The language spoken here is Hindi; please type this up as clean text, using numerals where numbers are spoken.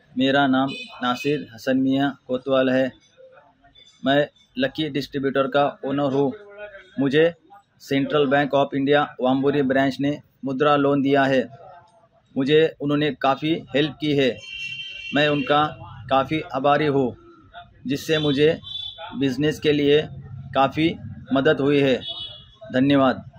मेरा नाम नासिर हसन मियाँ कोतवाल है। मैं लकी डिस्ट्रीब्यूटर का ओनर हूँ। मुझे Central Bank of India Wamburi branch ने मुद्रा लोन दिया है। मुझे उन्होंने काफ़ी हेल्प की है। मैं उनका काफ़ी आभारी हूँ, जिससे मुझे बिज़नेस के लिए काफ़ी मदद हुई है। धन्यवाद।